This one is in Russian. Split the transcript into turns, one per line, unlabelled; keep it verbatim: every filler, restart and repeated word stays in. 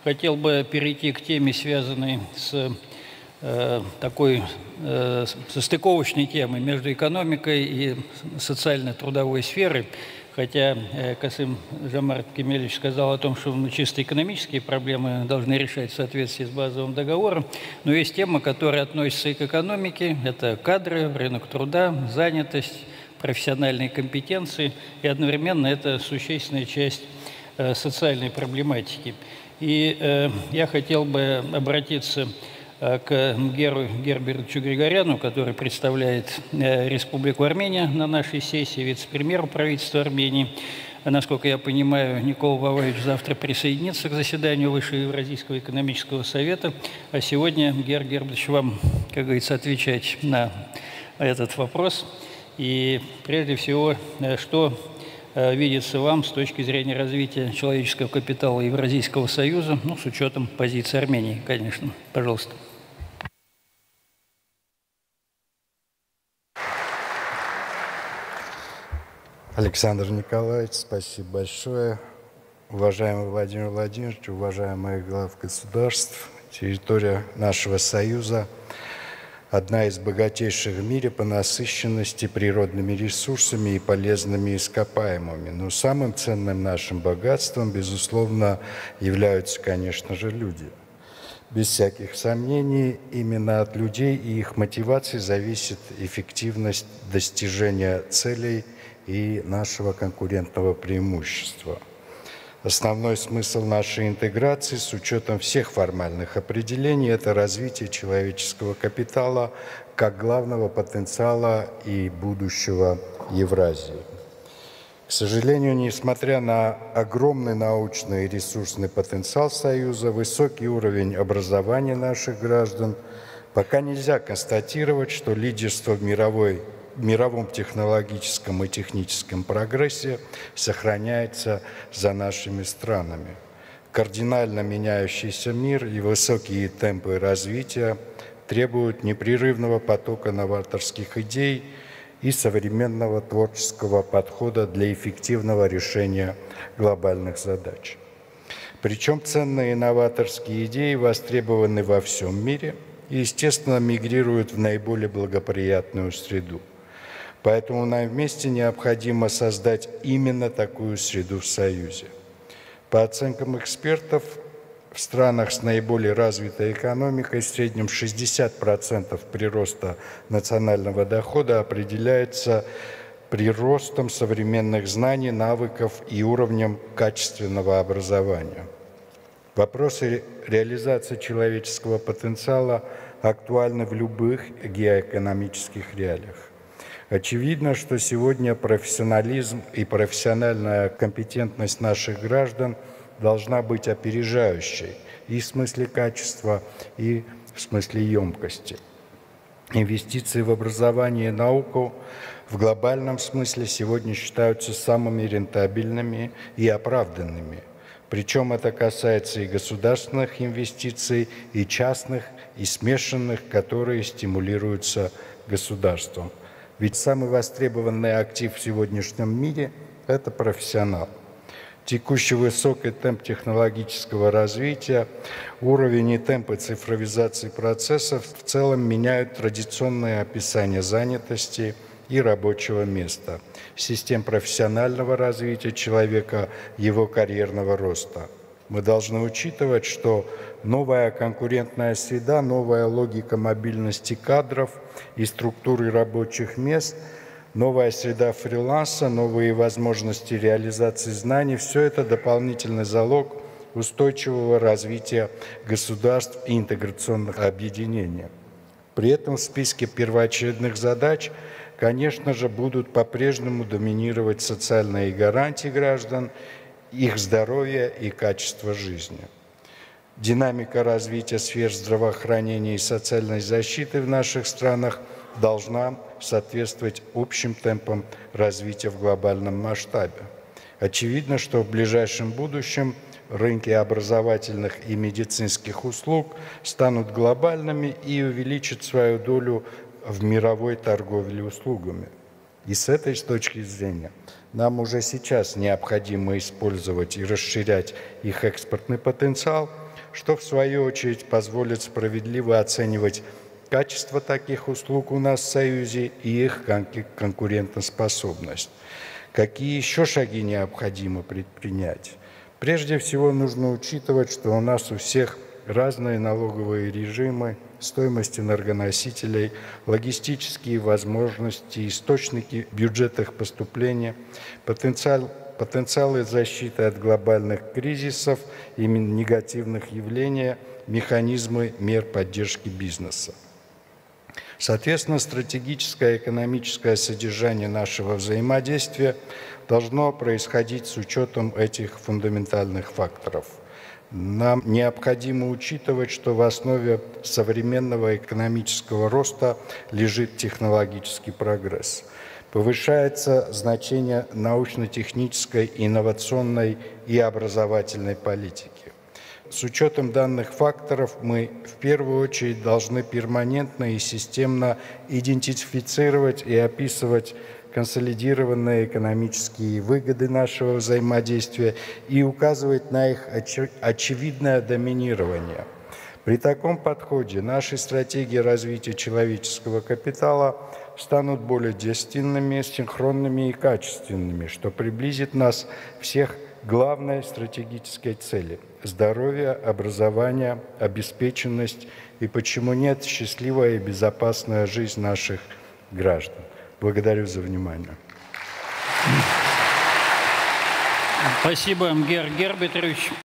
хотел бы перейти к теме, связанной с э, такой э, состыковочной темой между экономикой и социально-трудовой сферой. Хотя э, Касым-Жомарт Кемелевич сказал о том, что ну, чисто экономические проблемы должны решать в соответствии с базовым договором, но есть тема, которая относится и к экономике, это кадры, рынок труда, занятость, профессиональные компетенции, и одновременно это существенная часть э, социальной проблематики. И э, я хотел бы обратиться э, к Мгеру Гербертовичу Григоряну, который представляет э, Республику Армения на нашей сессии, вице-премьеру правительства Армении. Насколько я понимаю, Никола Ваваевич завтра присоединится к заседанию Высшего Евразийского экономического совета, а сегодня, Мгер Гербертович, вам, как говорится, отвечать на этот вопрос. И прежде всего, что видится вам с точки зрения развития человеческого капитала Евразийского союза, ну, с учетом позиции Армении, конечно. Пожалуйста.
Александр Николаевич, спасибо большое. Уважаемый Владимир Владимирович, уважаемые главы государств, территория нашего союза одна из богатейших в мире по насыщенности природными ресурсами и полезными ископаемыми. Но самым ценным нашим богатством, безусловно, являются, конечно же, люди. Без всяких сомнений, именно от людей и их мотиваций зависит эффективность достижения целей и нашего конкурентного преимущества. Основной смысл нашей интеграции с учетом всех формальных определений – это развитие человеческого капитала как главного потенциала и будущего Евразии. К сожалению, несмотря на огромный научный и ресурсный потенциал Союза, высокий уровень образования наших граждан, пока нельзя констатировать, что лидерство в мировой В мировом технологическом и техническом прогрессе сохраняется за нашими странами. Кардинально меняющийся мир и высокие темпы развития требуют непрерывного потока новаторских идей и современного творческого подхода для эффективного решения глобальных задач. Причем ценные новаторские идеи востребованы во всем мире и, естественно, мигрируют в наиболее благоприятную среду. Поэтому нам вместе необходимо создать именно такую среду в Союзе. По оценкам экспертов, в странах с наиболее развитой экономикой в среднем шестьдесят процентов прироста национального дохода определяется приростом современных знаний, навыков и уровнем качественного образования. Вопросы реализации человеческого потенциала актуальны в любых геоэкономических реалиях. Очевидно, что сегодня профессионализм и профессиональная компетентность наших граждан должна быть опережающей и в смысле качества, и в смысле емкости. Инвестиции в образование и науку в глобальном смысле сегодня считаются самыми рентабельными и оправданными. Причем это касается и государственных инвестиций, и частных, и смешанных, которые стимулируются государством. Ведь самый востребованный актив в сегодняшнем мире – это профессионал. Текущий высокий темп технологического развития, уровень и темпы цифровизации процессов в целом меняют традиционное описание занятости и рабочего места, систем профессионального развития человека, его карьерного роста. Мы должны учитывать, что новая конкурентная среда, новая логика мобильности кадров и структуры рабочих мест, новая среда фриланса, новые возможности реализации знаний – все это дополнительный залог устойчивого развития государств и интеграционных объединений. При этом в списке первоочередных задач, конечно же, будут по-прежнему доминировать социальные гарантии граждан, их здоровье и качество жизни. Динамика развития сфер здравоохранения и социальной защиты в наших странах должна соответствовать общим темпам развития в глобальном масштабе. Очевидно, что в ближайшем будущем рынки образовательных и медицинских услуг станут глобальными и увеличат свою долю в мировой торговле услугами. И с этой точки зрения нам уже сейчас необходимо использовать и расширять их экспортный потенциал, что в свою очередь позволит справедливо оценивать качество таких услуг у нас в Союзе и их конкурентоспособность. Какие еще шаги необходимо предпринять? Прежде всего нужно учитывать, что у нас у всех разные налоговые режимы, стоимость энергоносителей, логистические возможности, источники бюджетных поступлений, потенциал, потенциалы защиты от глобальных кризисов и негативных явлений, механизмы мер поддержки бизнеса. Соответственно, стратегическое экономическое содержание нашего взаимодействия должно происходить с учетом этих фундаментальных факторов. Нам необходимо учитывать, что в основе современного экономического роста лежит технологический прогресс. Повышается значение научно-технической, инновационной и образовательной политики. С учетом данных факторов мы в первую очередь должны перманентно и системно идентифицировать и описывать консолидированные экономические выгоды нашего взаимодействия и указывать на их оч- очевидное доминирование. При таком подходе наши стратегии развития человеческого капитала станут более действенными, синхронными и качественными, что приблизит нас всех к главной стратегической цели – здоровье, образование, обеспеченность и, почему нет, счастливая и безопасная жизнь наших граждан. Благодарю за внимание.
Спасибо, Георг Гербертович.